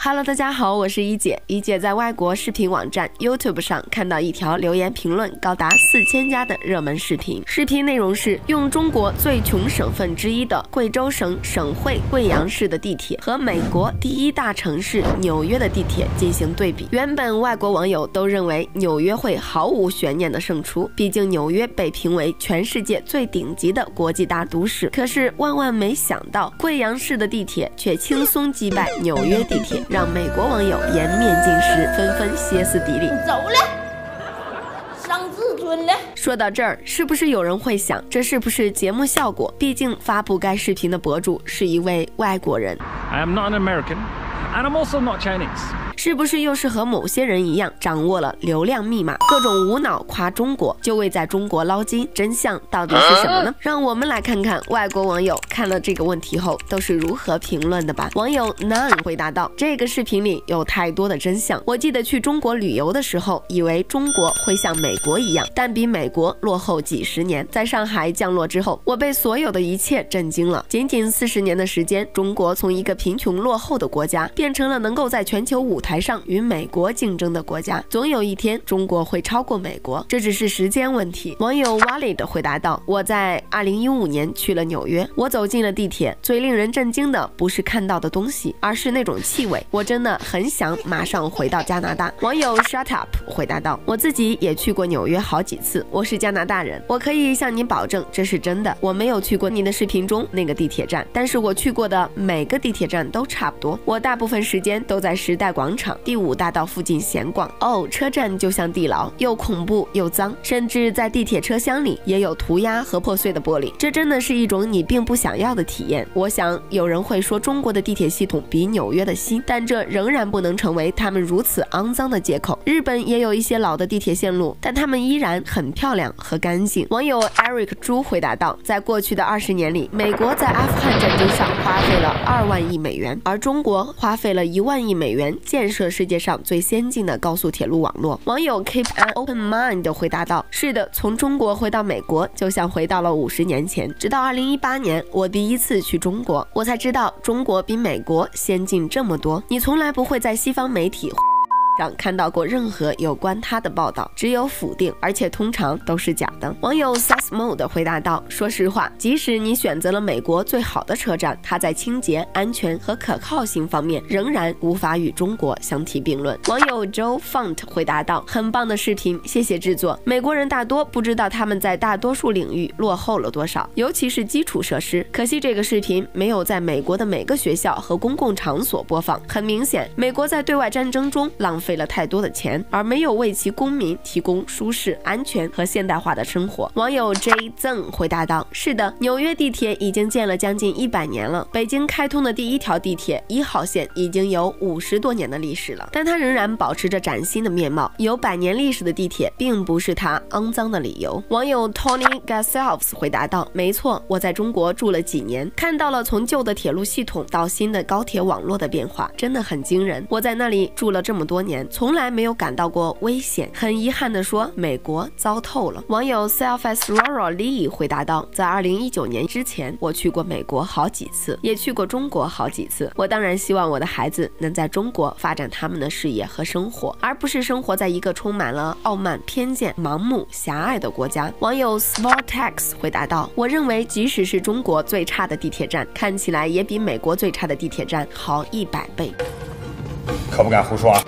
Hello， 大家好，我是一姐。一姐在外国视频网站 YouTube 上看到一条留言评论高达4000加的热门视频，视频内容是用中国最穷省份之一的贵州省省会贵阳市的地铁和美国第一大城市纽约的地铁进行对比。原本外国网友都认为纽约会毫无悬念的胜出，毕竟纽约被评为全世界最顶级的国际大都市。可是万万没想到，贵阳市的地铁却轻松击败纽约地铁，让美国网友颜面尽失，纷纷歇斯底里。 走了，伤自尊了。 说到这儿，是不是有人会想，这是不是节目效果？毕竟发布该视频的博主是一位外国人。 I am not an American, and I'm also not Chinese. 是不是又是和某些人一样掌握了流量密码，各种无脑夸中国，就为在中国捞金？真相到底是什么呢？让我们来看看外国网友看了这个问题后都是如何评论的吧。网友 None 回答道：这个视频里有太多的真相。我记得去中国旅游的时候，以为中国会像美国一样，但比美国落后几十年。在上海降落之后，我被所有的一切震惊了。仅仅40年的时间，中国从一个贫穷落后的国家，变成了能够在全球舞台上与美国竞争的国家。总有一天中国会超过美国，这只是时间问题。网友 Walid 回答道：我在2015年去了纽约，我走进了地铁，最令人震惊的不是看到的东西，而是那种气味，我真的很想马上回到加拿大。网友 Shut Up 回答道：我自己也去过纽约好几次，我是加拿大人，我可以向你保证这是真的。我没有去过你的视频中那个地铁站，但是我去过的每个地铁站都差不多。我大部分时间都在时代广场、第5大道附近闲逛。车站就像地牢，又恐怖又脏，甚至在地铁车厢里也有涂鸦和破碎的玻璃，这真的是一种你并不想要的体验。我想有人会说中国的地铁系统比纽约的新，但这仍然不能成为他们如此肮脏的借口。日本也有一些老的地铁线路，但他们依然很漂亮和干净。网友 Eric 朱回答道：在过去的20年里，美国在阿富汗战争上花费了2万亿美元，而中国花费了1万亿美元建设世界上最先进的高速铁路网络。网友 Keep an Open Mind 回答道：是的，从中国回到美国就像回到了50年前。直到2018年我第一次去中国，我才知道中国比美国先进这么多。你从来不会在西方媒体上看到过任何有关他的报道，只有否定，而且通常都是假的。网友 Sas Mode 回答道：说实话，即使你选择了美国最好的车站，它在清洁、安全和可靠性方面仍然无法与中国相提并论。网友 Joe Font 回答道：很棒的视频，谢谢制作。美国人大多不知道他们在大多数领域落后了多少，尤其是基础设施。可惜这个视频没有在美国的每个学校和公共场所播放。很明显，美国在对外战争中浪费了太多的钱，而没有为其公民提供舒适、安全和现代化的生活。网友 J 曾回答道：是的，纽约地铁已经建了将近100年了，北京开通的第1条地铁1号线已经有50多年的历史了，但它仍然保持着崭新的面貌。有100年历史的地铁并不是它肮脏的理由。网友 Tony Gasselfs 回答道：没错，我在中国住了几年，看到了从旧的铁路系统到新的高铁网络的变化，真的很惊人。我在那里住了这么多年，从来没有感到过危险。很遗憾地说，美国糟透了。网友 Self-as Roro Lee 回答道：在2019年之前，我去过美国好几次，也去过中国好几次。我当然希望我的孩子能在中国发展他们的事业和生活，而不是生活在一个充满了傲慢、偏见、盲目、狭隘的国家。网友 Sportex 回答道：我认为即使是中国最差的地铁站，看起来也比美国最差的地铁站好100倍。 可不敢胡说啊。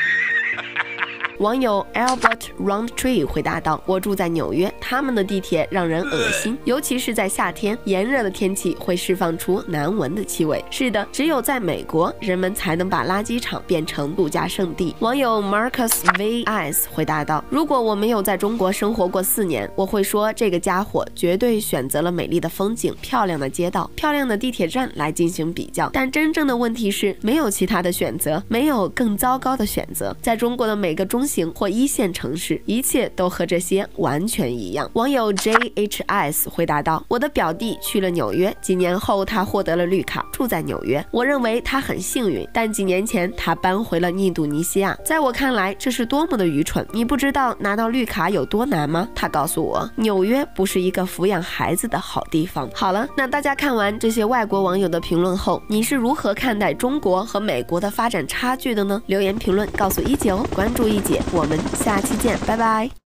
网友 Albert Roundtree 回答道：我住在纽约，他们的地铁让人恶心，尤其是在夏天，炎热的天气会释放出难闻的气味。是的，只有在美国，人们才能把垃圾场变成度假胜地。网友 Marcus VS 回答道：如果我没有在中国生活过4年，我会说这个家伙绝对选择了美丽的风景、漂亮的街道、漂亮的地铁站来进行比较。但真正的问题是，没有其他的选择，没有更糟糕的选择。在中国的每个中型或1线城市事，一切都和这些完全一样。网友 JHS 回答道：“我的表弟去了纽约，几年后他获得了绿卡，住在纽约。我认为他很幸运，但几年前他搬回了印度尼西亚。在我看来，这是多么的愚蠢！你不知道拿到绿卡有多难吗？”他告诉我，纽约不是一个抚养孩子的好地方。好了，那大家看完这些外国网友的评论后，你是如何看待中国和美国的发展差距的呢？留言评论告诉一姐哦，关注一姐，我们下期见，拜拜。